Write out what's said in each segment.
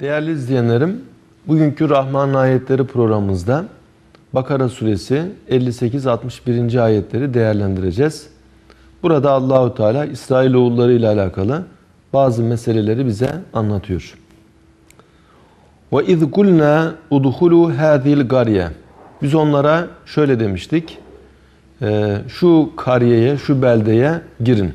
Değerli izleyenlerim, bugünkü Rahman Ayetleri programımızda Bakara Suresi 58-61. ayetleri değerlendireceğiz. Burada Allahu Teala İsrailoğulları ile alakalı bazı meseleleri bize anlatıyor. Ve iz kulna udhulu hadhihi'l qarye. Biz onlara şöyle demiştik. Şu kariyeye, şu beldeye girin.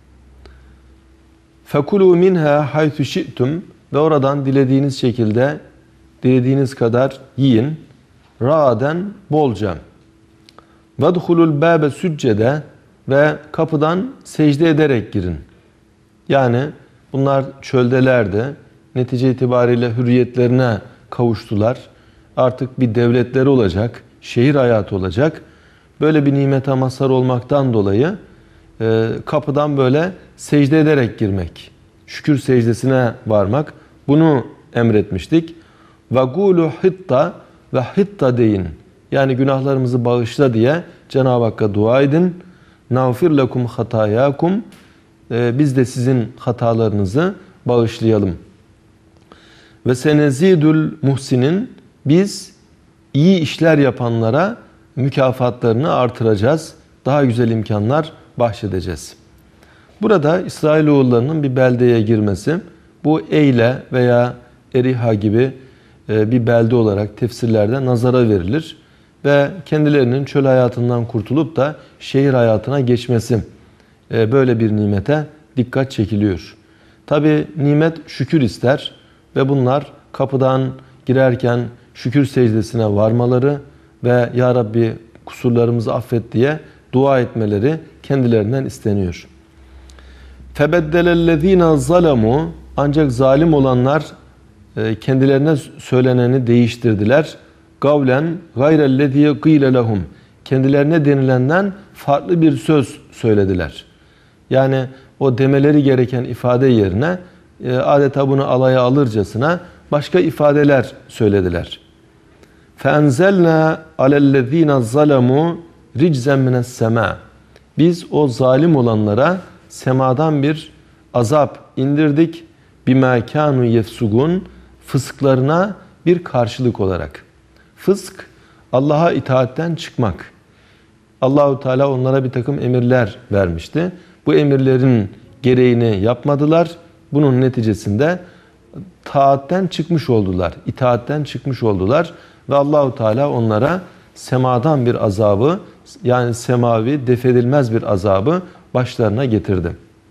Fekulu minha haythu şi'tum. Ve oradan dilediğiniz şekilde, dilediğiniz kadar yiyin. Ra'den bolca. Vedhulul bâbe süccede. Ve kapıdan secde ederek girin. Yani bunlar çöldelerdi. Netice itibariyle hürriyetlerine kavuştular. Artık bir devletleri olacak, şehir hayatı olacak. Böyle bir nimete mazhar olmaktan dolayı kapıdan böyle secde ederek girmek, şükür secdesine varmak, bunu emretmiştik. Ve gulu hitta ve hitta deyin. Yani günahlarımızı bağışla diye Cenab-ı Hakk'a dua edin. Nağfir lekum hatayakum. Biz de sizin hatalarınızı bağışlayalım. Ve senezidül muhsinin, biz iyi işler yapanlara mükafatlarını artıracağız. Daha güzel imkanlar bahşedeceğiz. Burada İsrailoğullarının bir beldeye girmesi, bu Eyle veya Eriha gibi bir belde olarak tefsirlerde nazara verilir. Ve kendilerinin çöl hayatından kurtulup da şehir hayatına geçmesi, böyle bir nimete dikkat çekiliyor. Tabi nimet şükür ister ve bunlar kapıdan girerken şükür secdesine varmaları ve Ya Rabbi kusurlarımızı affet diye dua etmeleri kendilerinden isteniyor. فَبَدَّلَ zalamu, ancak zalim olanlar kendilerine söyleneni değiştirdiler. Gavlen gayrellezî qîle lehum, kendilerine denilenden farklı bir söz söylediler. Yani o demeleri gereken ifade yerine adeta bunu alaya alırcasına başka ifadeler söylediler. فَاَنْزَلْنَا عَلَى الَّذ۪ينَ ظَلَمُوا رِجْزًا مِنَ السَّمَاءِ. Biz o zalim olanlara semadan bir azap indirdik. بِمَا كَانُوا يَفْسُقُونَ, fısklarına bir karşılık olarak. Fısk, Allah'a itaatten çıkmak. Allahu Teala onlara bir takım emirler vermişti. Bu emirlerin gereğini yapmadılar. Bunun neticesinde taatten çıkmış oldular, itaatten çıkmış oldular ve Allahu Teala onlara semadan bir azabı, yani semavi defedilmez bir azabı başlarına getirdi.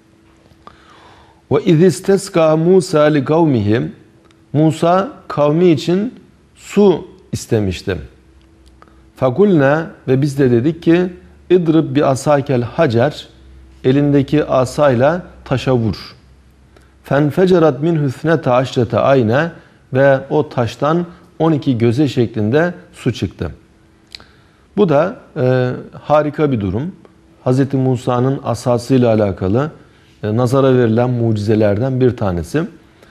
Ve izistesqa Musa li kavmihim, Musa kavmi için su istemişti. Fakulna, ve biz de dedik ki idrib bi asakel hacer, elindeki asayla taşa vur. Fenfecerat min hüsnete aşrete ayne, ve o taştan 12 göze şeklinde su çıktı. Bu da harika bir durum. Hz. Musa'nın asasıyla alakalı nazara verilen mucizelerden bir tanesi.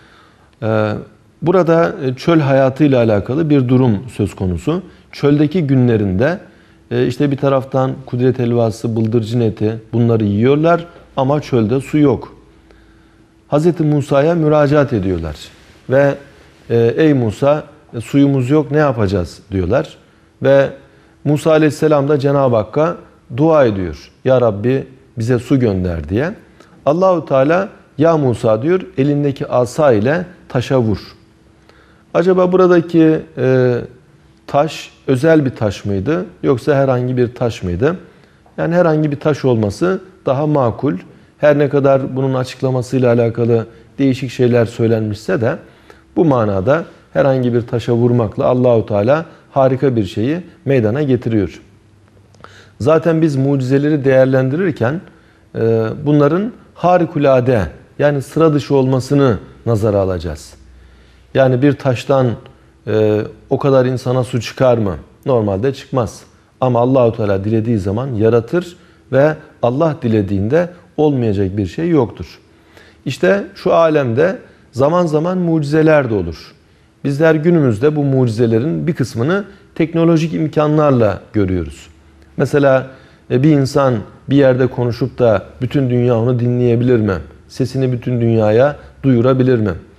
Burada çöl hayatıyla alakalı bir durum söz konusu. Çöldeki günlerinde işte bir taraftan kudret helvası, bıldırcın eti, bunları yiyorlar ama çölde su yok. Hz. Musa'ya müracaat ediyorlar ve ey Musa, suyumuz yok, ne yapacağız diyorlar. Ve Musa Aleyhisselam da Cenab-ı Hakk'a dua ediyor. Ya Rabbi bize su gönder diye. Allahu Teala ya Musa diyor, elindeki asa ile taşa vur. Acaba buradaki taş özel bir taş mıydı yoksa herhangi bir taş mıydı? Yani herhangi bir taş olması daha makul. Her ne kadar bunun açıklamasıyla alakalı değişik şeyler söylenmişse de bu manada herhangi bir taşa vurmakla Allahu Teala harika bir şeyi meydana getiriyor. Zaten biz mucizeleri değerlendirirken bunların harikulade, yani sıra dışı olmasını nazara alacağız. Yani bir taştan o kadar insana su çıkar mı? Normalde çıkmaz. Ama Allahu Teala dilediği zaman yaratır ve Allah dilediğinde olmayacak bir şey yoktur. İşte şu alemde zaman zaman mucizeler de olur. Bizler günümüzde bu mucizelerin bir kısmını teknolojik imkanlarla görüyoruz. Mesela bir insan bir yerde konuşup da bütün dünya onu dinleyebilir mi? Sesini bütün dünyaya duyurabilir mi?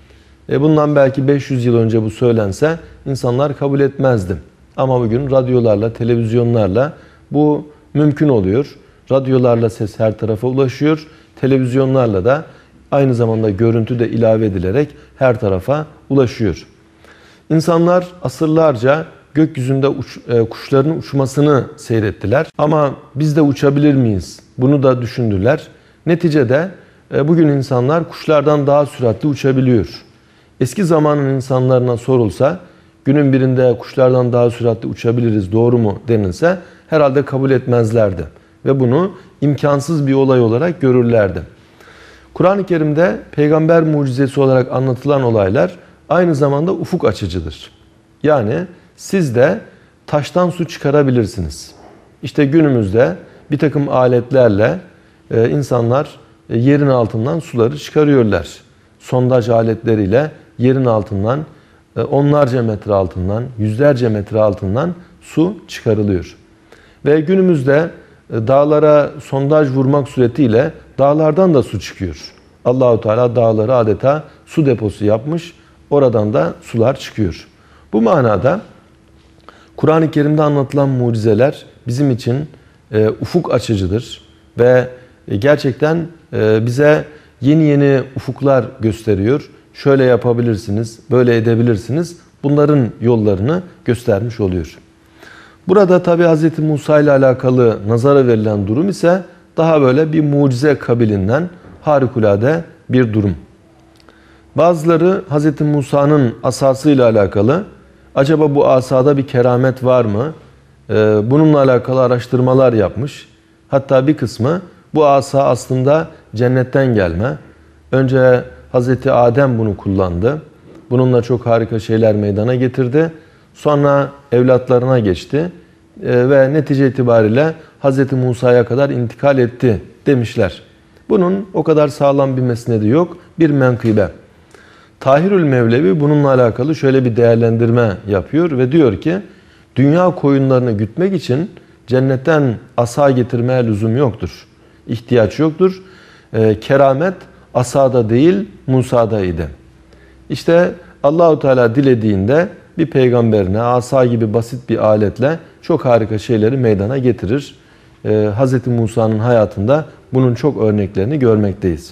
Bundan belki 500 yıl önce bu söylense insanlar kabul etmezdi. Ama bugün radyolarla, televizyonlarla bu mümkün oluyor. Radyolarla ses her tarafa ulaşıyor. Televizyonlarla da aynı zamanda görüntü de ilave edilerek her tarafa ulaşıyor. İnsanlar asırlarca gökyüzünde kuşların uçmasını seyrettiler. Ama biz de uçabilir miyiz? Bunu da düşündüler. Neticede bugün insanlar kuşlardan daha süratli uçabiliyor. Eski zamanın insanlarına sorulsa, günün birinde kuşlardan daha süratli uçabiliriz, doğru mu denilse herhalde kabul etmezlerdi. Ve bunu imkansız bir olay olarak görürlerdi. Kur'an-ı Kerim'de peygamber mucizesi olarak anlatılan olaylar aynı zamanda ufuk açıcıdır. Yani siz de taştan su çıkarabilirsiniz. İşte günümüzde bir takım aletlerle insanlar yerin altından suları çıkarıyorlar. Sondaj aletleriyle yerin altından onlarca metre altından, yüzlerce metre altından su çıkarılıyor. Ve günümüzde dağlara sondaj vurmak suretiyle dağlardan da su çıkıyor. Allahu Teala dağları adeta su deposu yapmış. Oradan da sular çıkıyor. Bu manada Kur'an-ı Kerim'de anlatılan mucizeler bizim için ufuk açıcıdır ve gerçekten bize yeni yeni ufuklar gösteriyor. Şöyle yapabilirsiniz, böyle edebilirsiniz. Bunların yollarını göstermiş oluyor. Burada tabi Hz. Musa ile alakalı nazara verilen durum ise daha böyle bir mucize kabilinden harikulade bir durum. Bazıları Hz. Musa'nın asasıyla alakalı, acaba bu asada bir keramet var mı? Bununla alakalı araştırmalar yapmış. Hatta bir kısmı bu asa aslında cennetten gelme. Önce Hz. Adem bunu kullandı. Bununla çok harika şeyler meydana getirdi. Sonra evlatlarına geçti ve netice itibariyle Hz. Musa'ya kadar intikal etti demişler. Bunun o kadar sağlam bir mesnedi yok, bir menkıbe. Tahirül Mevlevi bununla alakalı şöyle bir değerlendirme yapıyor ve diyor ki, dünya koyunlarını gütmek için cennetten asa getirmeye lüzum yoktur. İhtiyaç yoktur. Keramet asada değil Musa'da idi. İşte Allahu Teala dilediğinde bir peygamberine asa gibi basit bir aletle çok harika şeyleri meydana getirir. Hz. Musa'nın hayatında bunun çok örneklerini görmekteyiz.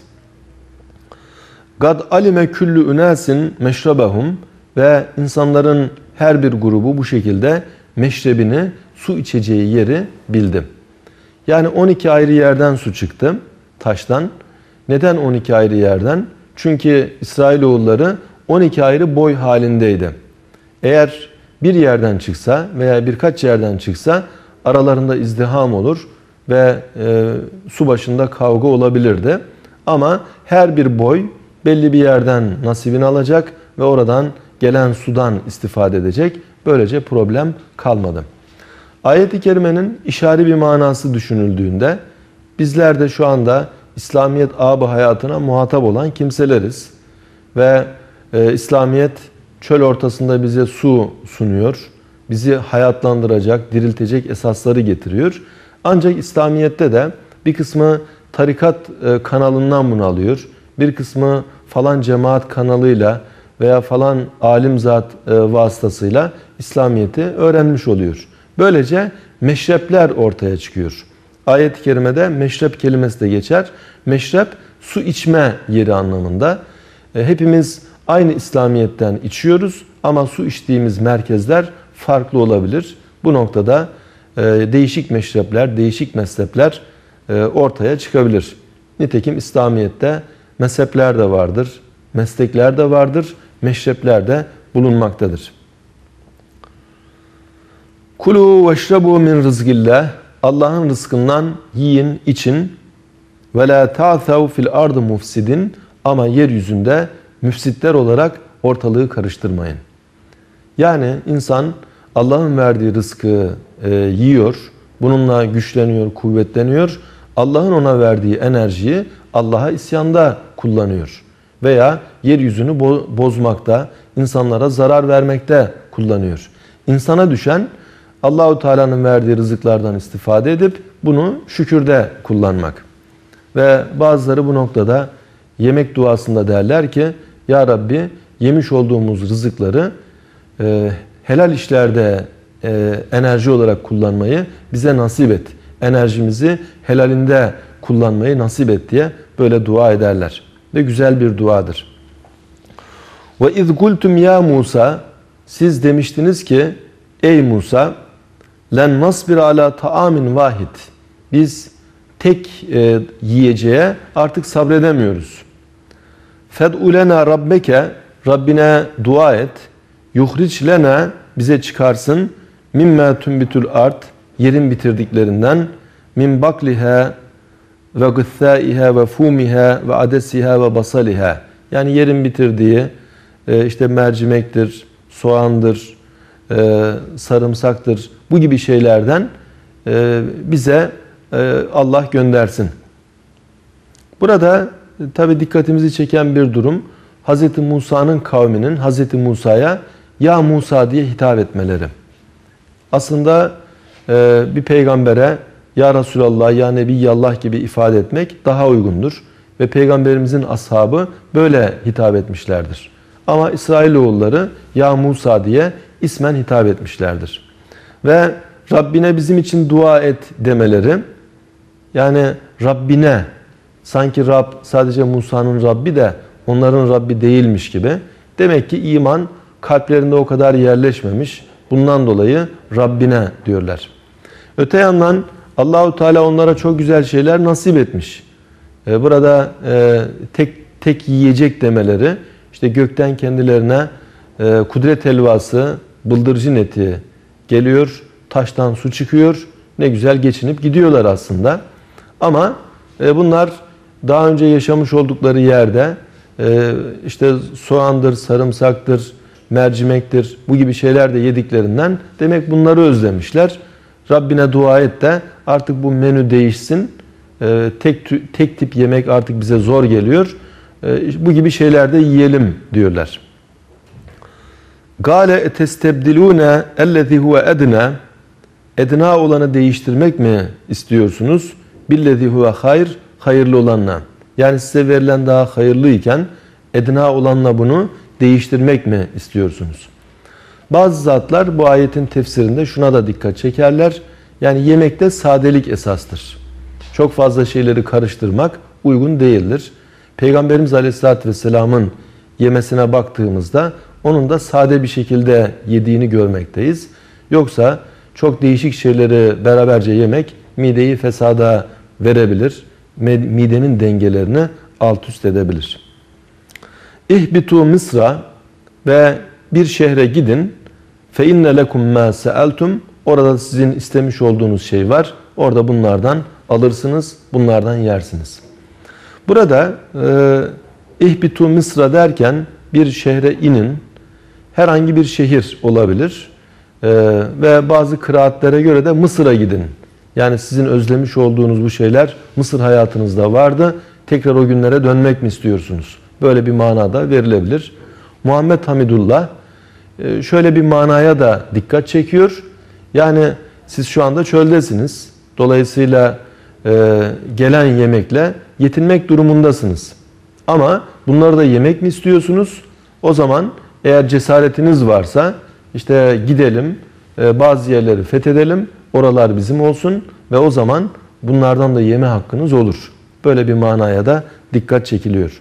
Gad alime küllü ünasin meşrebehum ve insanların her bir grubu bu şekilde meşrebini, su içeceği yeri bildi. Yani 12 ayrı yerden su çıktı taştan. Neden 12 ayrı yerden? Çünkü İsrailoğulları 12 ayrı boy halindeydi. Eğer bir yerden çıksa veya birkaç yerden çıksa aralarında izdiham olur ve su başında kavga olabilirdi. Ama her bir boy belli bir yerden nasibini alacak ve oradan gelen sudan istifade edecek. Böylece problem kalmadı. Ayet-i Kerime'nin işari bir manası düşünüldüğünde bizler de şu anda İslamiyet âb-ı hayatına muhatap olan kimseleriz. Ve İslamiyet çöl ortasında bize su sunuyor. Bizi hayatlandıracak, diriltecek esasları getiriyor. Ancak İslamiyet'te de bir kısmı tarikat kanalından bunu alıyor. Bir kısmı falan cemaat kanalıyla veya falan alim zat vasıtasıyla İslamiyet'i öğrenmiş oluyor. Böylece meşrepler ortaya çıkıyor. Ayet-i kerimede meşrep kelimesi de geçer. Meşrep su içme yeri anlamında. Hepimiz aynı İslamiyet'ten içiyoruz ama su içtiğimiz merkezler farklı olabilir. Bu noktada değişik meşrepler, değişik mezhepler ortaya çıkabilir. Nitekim İslamiyet'te mezhepler de vardır, meslekler de vardır, meşrepler de bulunmaktadır. Kulu veşrebu min rızgillah. Allah'ın rızkından yiyin, için. Ve la ta'thav fil ardı mufsidin. Ama yeryüzünde müfsitler olarak ortalığı karıştırmayın. Yani insan Allah'ın verdiği rızkı yiyor. Bununla güçleniyor, kuvvetleniyor. Allah'ın ona verdiği enerjiyi Allah'a isyanda kullanıyor. Veya yeryüzünü bozmakta, insanlara zarar vermekte kullanıyor. İnsana düşen Allahu Teala'nın verdiği rızıklardan istifade edip bunu şükürde kullanmak. Ve bazıları bu noktada yemek duasında derler ki, Ya Rabbi yemiş olduğumuz rızıkları helal işlerde enerji olarak kullanmayı bize nasip et. Enerjimizi helalinde kullanmayı nasip et diye böyle dua ederler. Ve güzel bir duadır. Ve iz kultum ya Musa, siz demiştiniz ki ey Musa, len nasbir ala taamin vahid. Biz tek yiyeceğe artık sabredemiyoruz. Fed'u lena rabbeke, Rabbine dua et. Yuhric lena, bize çıkarsın. Mimme tunbitul ard, yerin bitirdiklerinden. Min bakliha ve gıthâiha ve fûmiha ve adesiha ve basaliha. Yani yerin bitirdiği işte mercimektir, soğandır, sarımsaktır. Bu gibi şeylerden bize Allah göndersin. Burada tabi dikkatimizi çeken bir durum, Hz. Musa'nın kavminin Hz. Musa'ya ya Musa diye hitap etmeleri. Aslında bir peygambere ya Resulallah, ya Nebiyallah gibi ifade etmek daha uygundur. Ve peygamberimizin ashabı böyle hitap etmişlerdir. Ama İsrailoğulları ya Musa diye ismen hitap etmişlerdir. Ve Rabbine bizim için dua et demeleri, yani Rabbine, sanki Rab sadece Musa'nın Rabbi de onların Rabbi değilmiş gibi. Demek ki iman kalplerinde o kadar yerleşmemiş. Bundan dolayı Rabbine diyorlar. Öte yandan Allahu Teala onlara çok güzel şeyler nasip etmiş. Burada tek yiyecek demeleri, işte gökten kendilerine kudret helvası, bıldırcın eti geliyor, taştan su çıkıyor. Ne güzel geçinip gidiyorlar aslında. Ama bunlar daha önce yaşamış oldukları yerde işte soğandır, sarımsaktır, mercimektir, bu gibi şeyler de yediklerinden demek bunları özlemişler. Rabbine dua et de artık bu menü değişsin. Tek tip yemek artık bize zor geliyor. Bu gibi şeyler de yiyelim diyorlar. Gale etestebdilune ellezî huve edna, edna olanı değiştirmek mi istiyorsunuz? Billezî huve hayr, hayırlı olanla. Yani size verilen daha hayırlıyken edna olanla bunu değiştirmek mi istiyorsunuz? Bazı zatlar bu ayetin tefsirinde şuna da dikkat çekerler. Yani yemekte sadelik esastır. Çok fazla şeyleri karıştırmak uygun değildir. Peygamberimiz Aleyhisselatü Vesselam'ın yemesine baktığımızda onun da sade bir şekilde yediğini görmekteyiz. Yoksa çok değişik şeyleri beraberce yemek mideyi fesada verebilir. Midenin dengelerini alt üst edebilir. İhbitu Mısra, ve bir şehre gidin. Fe inne lekum ma sa'altum, orada sizin istemiş olduğunuz şey var. Orada bunlardan alırsınız, bunlardan yersiniz. Burada İhbitu Mısra derken bir şehre inin, herhangi bir şehir olabilir. Ve bazı kıraatlere göre de Mısır'a gidin. Yani sizin özlemiş olduğunuz bu şeyler Mısır hayatınızda vardı. Tekrar o günlere dönmek mi istiyorsunuz? Böyle bir manada verilebilir. Muhammed Hamidullah şöyle bir manaya da dikkat çekiyor. Yani siz şu anda çöldesiniz. Dolayısıyla gelen yemekle yetinmek durumundasınız. Ama bunları da yemek mi istiyorsunuz? O zaman eğer cesaretiniz varsa işte gidelim, bazı yerleri fethedelim, oralar bizim olsun ve o zaman bunlardan da yeme hakkınız olur. Böyle bir manaya da dikkat çekiliyor.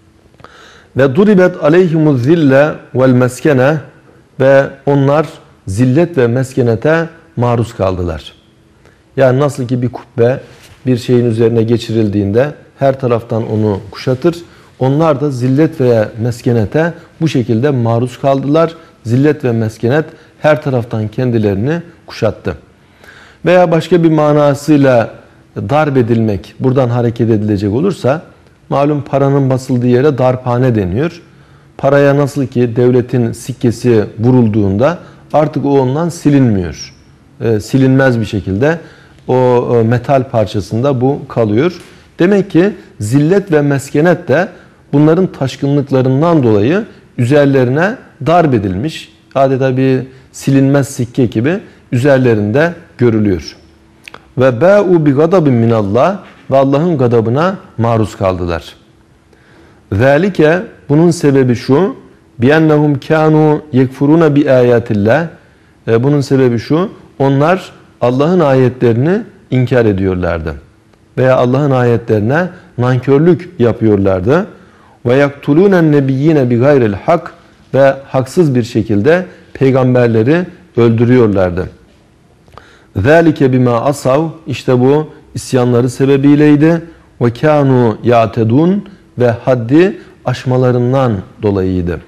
Ve duribet aleyhimuz zille vel meskene, ve onlar zillet ve meskenete maruz kaldılar. Yani nasıl ki bir kubbe bir şeyin üzerine geçirildiğinde her taraftan onu kuşatır. Onlar da zillet ve meskenete bu şekilde maruz kaldılar. Zillet ve meskenet her taraftan kendilerini kuşattı. Veya başka bir manasıyla darp edilmek, buradan hareket edilecek olursa, malum paranın basıldığı yere darphane deniyor. Paraya nasıl ki devletin sikkesi vurulduğunda artık o ondan silinmiyor. Silinmez bir şekilde o metal parçasında bu kalıyor. Demek ki zillet ve meskenet de bunların taşkınlıklarından dolayı üzerlerine darp edilmiş. Adeta bir silinmez sikke gibi üzerlerinde görülüyor. Ve ba'u bi gadabin minallah, ve Allah'ın gadabına maruz kaldılar. Zalike, bunun sebebi şu: بِيَنَّهُمْ كَانُوا يَكْفُرُونَ بِآيَاتِ اللّٰهِ Bunun sebebi şu, onlar Allah'ın ayetlerini inkar ediyorlardı. Veya Allah'ın ayetlerine nankörlük yapıyorlardı. وَيَقْتُلُونَ النَّبِيِّينَ بِغَيْرِ الْحَقِّ Ve haksız bir şekilde peygamberleri öldürüyorlardı. ذَٰلِكَ بِمَا asav İşte bu isyanları sebebiyleydi. وَكَانُوا يَعْتَدُونَ Ve haddi aşmalarından dolayıydı.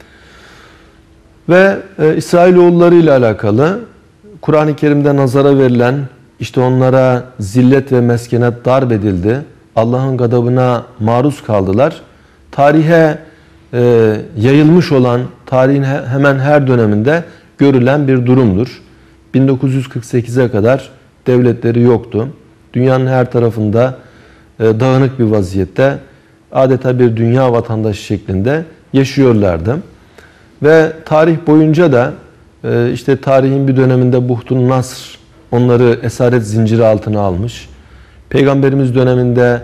Ve İsrailoğulları ile alakalı Kur'an-ı Kerim'de nazara verilen, işte onlara zillet ve meskenet darp edildi. Allah'ın gadabına maruz kaldılar. Tarihe yayılmış olan, tarihin hemen her döneminde görülen bir durumdur. 1948'e kadar devletleri yoktu. Dünyanın her tarafında dağınık bir vaziyette, adeta bir dünya vatandaşı şeklinde yaşıyorlardı. Ve tarih boyunca da işte tarihin bir döneminde Buhtun Nasr onları esaret zinciri altına almış. Peygamberimiz döneminde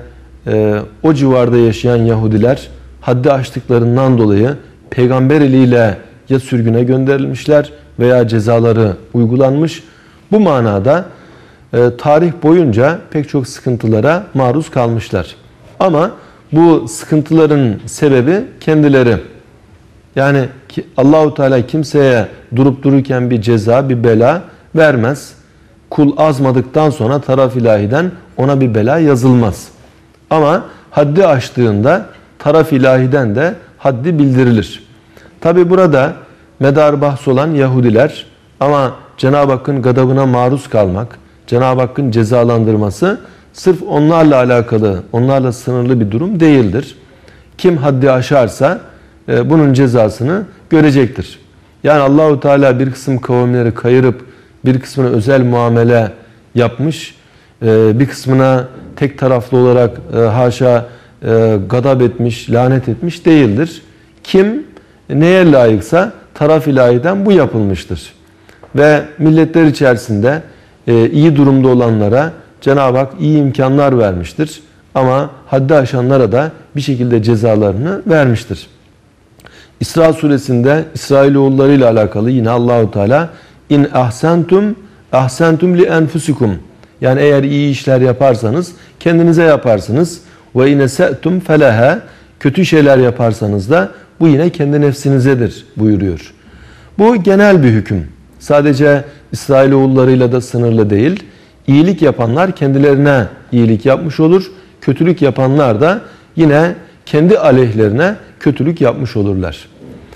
o civarda yaşayan Yahudiler haddi aştıklarından dolayı peygamber eliyle ya sürgüne gönderilmişler veya cezaları uygulanmış. Bu manada tarih boyunca pek çok sıkıntılara maruz kalmışlar. Ama bu sıkıntıların sebebi kendileri. Yani Allahu Teala kimseye durup dururken bir ceza, bir bela vermez. Kul azmadıktan sonra taraf ilahiden ona bir bela yazılmaz. Ama haddi aştığında taraf ilahiden de haddi bildirilir. Tabi burada medar bahs olan Yahudiler, ama Cenab-ı Hakk'ın gadabına maruz kalmak, Cenab-ı Hakk'ın cezalandırması sırf onlarla alakalı, onlarla sınırlı bir durum değildir. Kim haddi aşarsa bunun cezasını görecektir. Yani Allahu Teala bir kısım kavimleri kayırıp bir kısmına özel muamele yapmış, bir kısmına tek taraflı olarak haşa gadab etmiş, lanet etmiş değildir. Kim neye layıksa taraf ilahiden bu yapılmıştır. Ve milletler içerisinde iyi durumda olanlara Cenab-ı Hak iyi imkanlar vermiştir. Ama haddi aşanlara da bir şekilde cezalarını vermiştir. İsra suresinde İsrailoğulları ile alakalı yine Allahu Teala in ahsentum li enfusikum, yani eğer iyi işler yaparsanız kendinize yaparsınız. Ve in ese'tum feleha, kötü şeyler yaparsanız da bu yine kendi nefsinizedir buyuruyor. Bu genel bir hüküm. Sadece İsrailoğullarıyla da sınırlı değil. İyilik yapanlar kendilerine iyilik yapmış olur. Kötülük yapanlar da yine kendi aleyhlerine kötülük yapmış olurlar.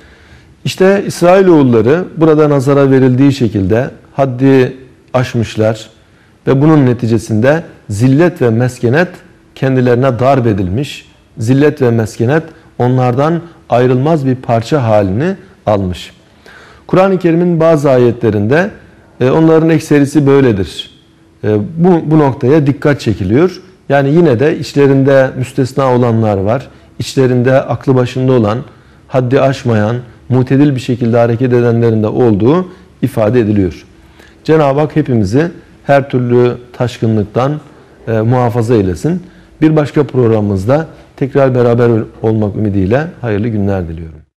İşte İsrailoğulları burada nazara verildiği şekilde haddi aşmışlar ve bunun neticesinde zillet ve meskenet kendilerine darp edilmiş. Zillet ve meskenet onlardan ayrılmaz bir parça halini almış. Kur'an-ı Kerim'in bazı ayetlerinde onların ekserisi böyledir. Bu noktaya dikkat çekiliyor. Yani yine de içlerinde müstesna olanlar var. İçlerinde aklı başında olan, haddi aşmayan, mutedil bir şekilde hareket edenlerin de olduğu ifade ediliyor. Cenab-ı Hak hepimizi her türlü taşkınlıktan muhafaza eylesin. Bir başka programımızda tekrar beraber olmak ümidiyle hayırlı günler diliyorum.